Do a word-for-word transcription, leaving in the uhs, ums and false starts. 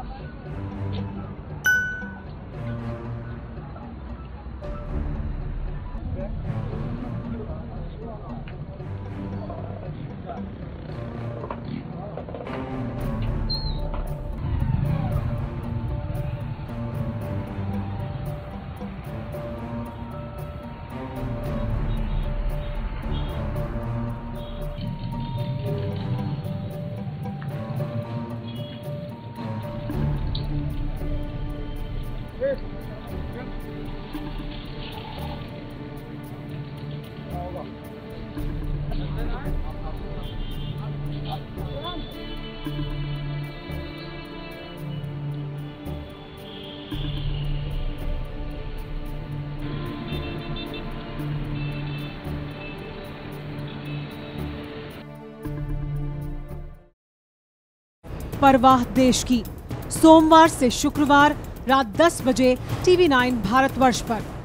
परवाह देश की, सोमवार से शुक्रवार रात दस बजे टीवी नाइन भारतवर्ष पर।